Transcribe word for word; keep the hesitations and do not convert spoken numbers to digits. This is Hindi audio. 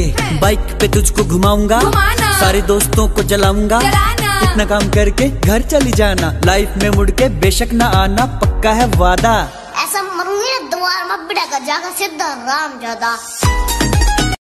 करके बाइक पे तुझको घुमाऊंगा, सारे दोस्तों को जलाऊंगा। इतना काम करके घर चली जाना, लाइफ में मुड़ के बेशक ना आना, पक्का है वादा। ऐसा मरूंगी ना दोबारा, मैं बिड़ा का जागा सीधा राम ज्यादा।